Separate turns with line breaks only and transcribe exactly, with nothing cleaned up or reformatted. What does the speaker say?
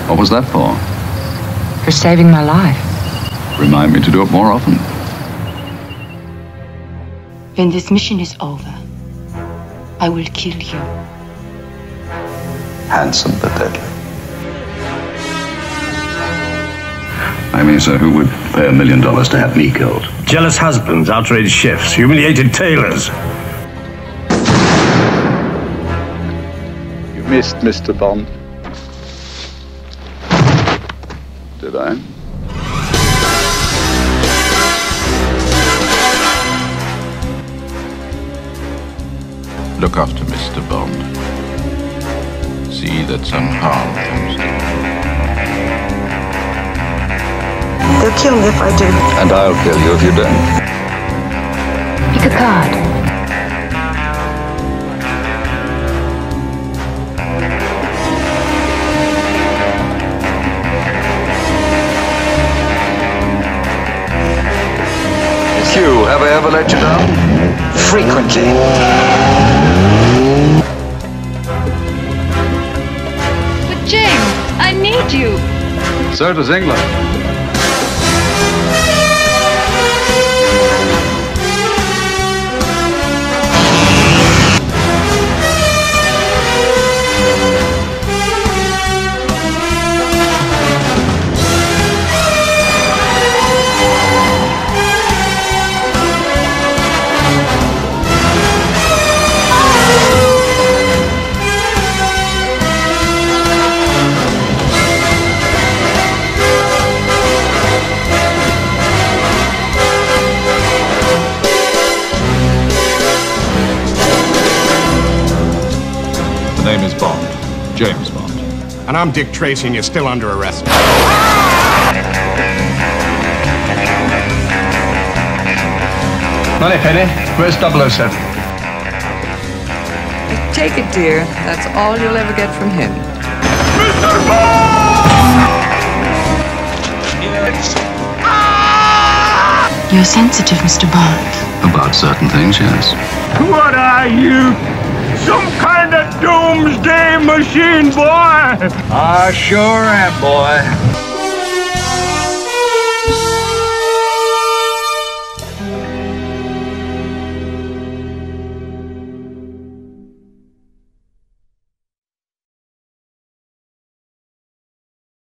What was that for?
For saving my life.
Remind me to do it more often.
When this mission is over, I will kill you.
Handsome but deadly.
I mean, sir, who would pay a million dollars to have me killed?
Jealous husbands, outraged chefs, humiliated tailors.
You missed Mister Bond. Did I?
Look after Mister Bond. See that some harm comes to him.
They'll kill me if I do.
And I'll kill you if you don't.
Pick a card.
Q, have I ever let you down?
Frequently.
But James, I need you.
So does England.
The name is Bond. James Bond.
And I'm Dick Tracy, and you're still under arrest. Money Penny, where's double oh seven?
Take it, dear. That's all you'll ever get from him.
Mister Bond!
Yes.
You're sensitive, Mister Bond.
About certain things, yes.
What are you? Some kind of doomsday machine, boy?
I sure am, boy.